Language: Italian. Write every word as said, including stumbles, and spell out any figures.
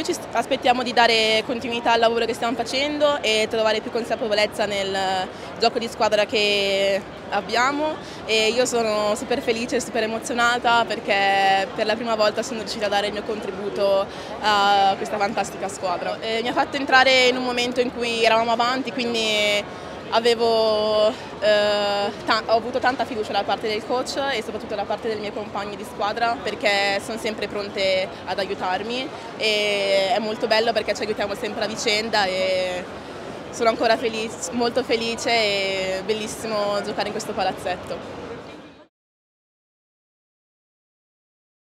noi ci aspettiamo di dare continuità al lavoro che stiamo facendo e trovare più consapevolezza nel gioco di squadra che abbiamo, e io sono super felice e super emozionata perché per la prima volta sono riuscita a dare il mio contributo a questa fantastica squadra. E mi ha fatto entrare in un momento in cui eravamo avanti, quindi avevo, eh, ho avuto tanta fiducia da parte del coach e soprattutto da parte dei miei compagni di squadra, perché sono sempre pronte ad aiutarmi, e è molto bello perché ci aiutiamo sempre a vicenda e sono ancora felice, molto felice, e bellissimo giocare in questo palazzetto.